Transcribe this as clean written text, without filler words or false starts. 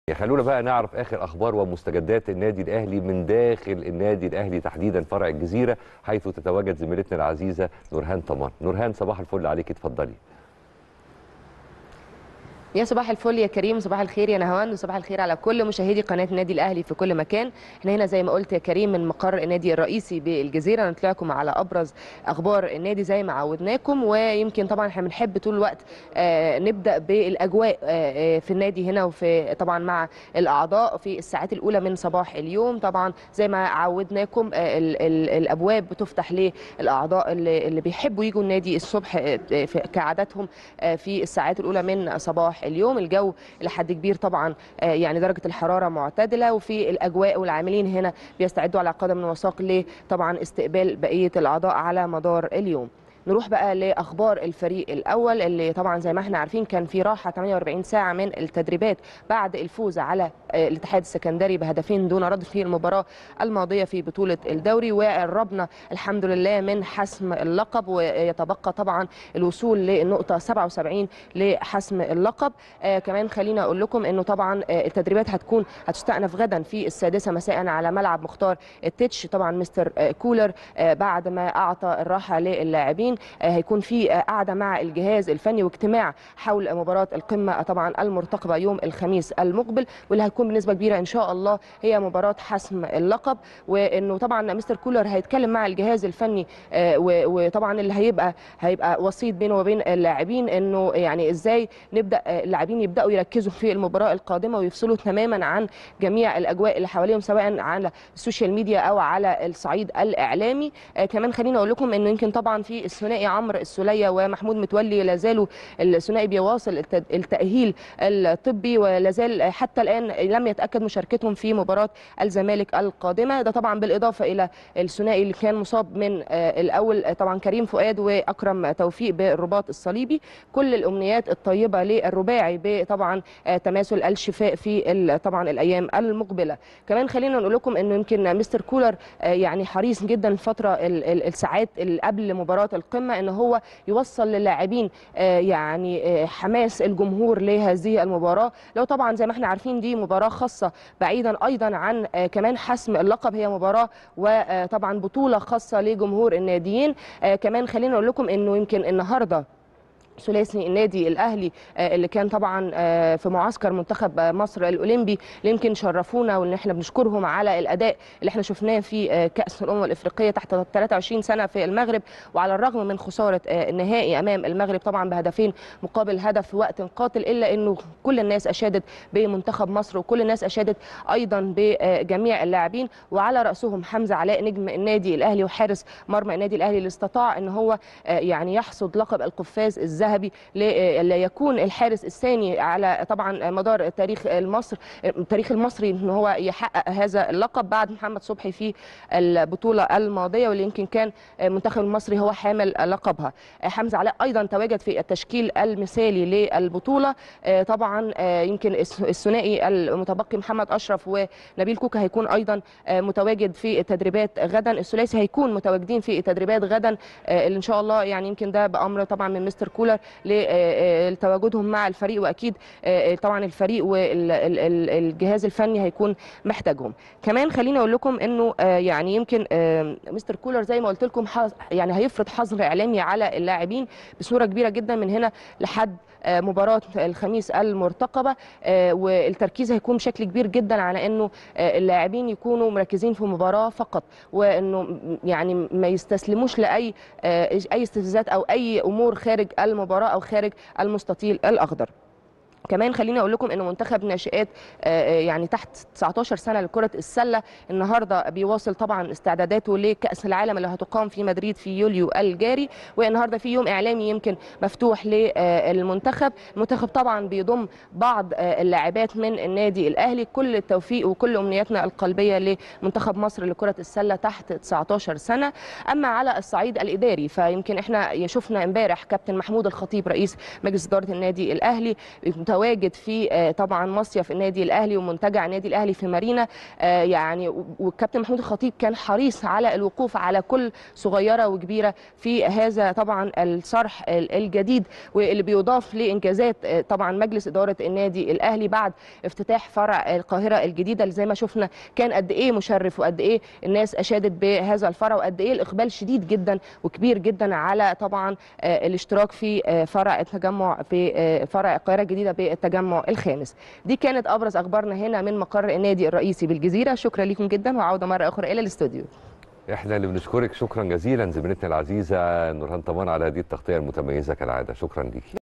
خلونا بقى نعرف اخر اخبار ومستجدات النادي الاهلي من داخل النادي الاهلي تحديدا فرع الجزيره، حيث تتواجد زميلتنا العزيزه نورهان طمان. نورهان صباح الفل عليك، اتفضلي. يا صباح الفل يا كريم، صباح الخير يا نهوان، وصباح الخير على كل مشاهدي قناه النادي الاهلي في كل مكان. احنا هنا زي ما قلت يا كريم من مقر النادي الرئيسي بالجزيره، نطلعكم على ابرز اخبار النادي زي ما عودناكم. ويمكن طبعا احنا بنحب طول الوقت نبدا بالاجواء في النادي هنا، وفي طبعا مع الاعضاء في الساعات الاولى من صباح اليوم. طبعا زي ما عودناكم الابواب بتفتح للاعضاء اللي بيحبوا يجوا النادي الصبح كعاداتهم في الساعات الاولى من صباح اليوم. الجو لحد كبير طبعا يعني درجه الحراره معتدله، وفي الاجواء والعاملين هنا بيستعدوا على قدم وساق طبعا استقبال بقيه الاعضاء على مدار اليوم. نروح بقى لاخبار الفريق الاول اللي طبعا زي ما احنا عارفين كان في راحه 48 ساعه من التدريبات بعد الفوز على الاتحاد السكندري بهدفين دون رد في المباراه الماضيه في بطوله الدوري، وقربنا الحمد لله من حسم اللقب، ويتبقى طبعا الوصول للنقطه 77 لحسم اللقب. كمان خلينا اقول لكم انه طبعا التدريبات هتستأنف غدا في 6 مساء على ملعب مختار التتش. طبعا مستر كولر بعد ما اعطى الراحه للاعبين هيكون في قعده مع الجهاز الفني واجتماع حول مباراه القمه طبعا المرتقبه يوم الخميس المقبل، واللي هتكون بنسبه كبيره ان شاء الله هي مباراه حسم اللقب. وانه طبعا مستر كولر هيتكلم مع الجهاز الفني وطبعا اللي هيبقى وسيط بينه وبين اللاعبين، انه يعني ازاي نبدا اللاعبين يبداوا يركزوا في المباراه القادمه ويفصلوا تماما عن جميع الاجواء اللي حواليهم سواء على السوشيال ميديا او على الصعيد الاعلامي. كمان خلينا اقول لكم انه يمكن طبعا في الثنائي عمرو السوليه ومحمود متولي لا زالوا الثنائي بيواصل التاهيل الطبي، ولا زال حتى الان لم يتاكد مشاركتهم في مباراه الزمالك القادمه. ده طبعا بالاضافه الى الثنائي اللي كان مصاب من الاول طبعا كريم فؤاد واكرم توفيق بالرباط الصليبي. كل الامنيات الطيبه للرباعي بطبعا تماثل الشفاء في طبعا الايام المقبله. كمان خلينا نقول لكم انه يمكن مستر كولر يعني حريص جدا الفتره الساعات اللي قبل مباراه القمه ان هو يوصل للاعبين يعني حماس الجمهور لهذه المباراه. لو طبعا زي ما احنا عارفين دي مباراه خاصه بعيدا ايضا عن كمان حسم اللقب، هي مباراه وطبعا بطوله خاصه لجمهور الناديين. كمان خلينا نقول لكم انه يمكن النهارده ثلاثي النادي الاهلي اللي كان طبعا في معسكر منتخب مصر الاولمبي اللي يمكن شرفونا، وان احنا بنشكرهم على الاداء اللي احنا شفناه في كاس الامم الافريقيه تحت 23 سنه في المغرب. وعلى الرغم من خساره النهائي امام المغرب طبعا بهدفين مقابل هدف في وقت قاتل، الا انه كل الناس اشادت بمنتخب مصر، وكل الناس اشادت ايضا بجميع اللاعبين، وعلى راسهم حمزه علاء نجم النادي الاهلي وحارس مرمى النادي الاهلي اللي استطاع ان هو يعني يحصد لقب القفاز الذهبي ليكون الحارس الثاني على طبعا مدار التاريخ المصري ان هو يحقق هذا اللقب بعد محمد صبحي في البطوله الماضيه، واللي يمكن كان المنتخب المصري هو حامل لقبها. حمزه علاء ايضا تواجد في التشكيل المثالي للبطوله. طبعا يمكن الثنائي المتبقي محمد اشرف ونبيل كوكا هيكون ايضا متواجد في التدريبات غدا. الثلاثي هيكون متواجدين في التدريبات غدا اللي ان شاء الله يعني يمكن ده بامر طبعا من مستر كولر لتواجدهم مع الفريق، واكيد طبعا الفريق والجهاز الفني هيكون محتاجهم. كمان خليني اقول لكم انه يعني يمكن مستر كولر زي ما قلت لكم يعني هيفرض حظر اعلامي على اللاعبين بصوره كبيره جدا من هنا لحد مباراه الخميس المرتقبه، والتركيز هيكون بشكل كبير جدا على انه اللاعبين يكونوا مركزين في مباراه فقط، وانه يعني ما يستسلموش لاي استفزازات او اي امور خارج المباراه او خارج المستطيل الاخضر. كمان خليني اقول لكم ان منتخب ناشئات يعني تحت 19 سنه لكره السله النهارده بيواصل طبعا استعداداته لكاس العالم اللي هتقام في مدريد في يوليو الجاري، والنهارده في يوم اعلامي يمكن مفتوح للمنتخب. المنتخب طبعا بيضم بعض اللاعبات من النادي الاهلي. كل التوفيق وكل امنياتنا القلبيه لمنتخب مصر لكره السله تحت 19 سنه. اما على الصعيد الاداري فيمكن احنا شفنا امبارح كابتن محمود الخطيب رئيس مجلس اداره النادي الاهلي متواجد في طبعا مصيف النادي الاهلي ومنتجع النادي الاهلي في مارينا. يعني والكابتن محمود الخطيب كان حريص على الوقوف على كل صغيره وكبيره في هذا طبعا الصرح الجديد، واللي بيضاف لانجازات طبعا مجلس اداره النادي الاهلي بعد افتتاح فرع القاهره الجديده، اللي زي ما شفنا كان قد ايه مشرف وقد ايه الناس اشادت بهذا الفرع وقد ايه الاقبال شديد جدا وكبير جدا على طبعا الاشتراك في فرع التجمع في فرع القاهره الجديده بالتجمع الخامس. دي كانت ابرز اخبارنا هنا من مقر النادي الرئيسي بالجزيره. شكرا لكم جدا وعوده مره اخرى الى الاستوديو. احنا اللي بنشكرك شكرا جزيلا زميلتنا العزيزه نورهان طمان على هذه التغطيه المتميزه كالعاده. شكرا ليكي.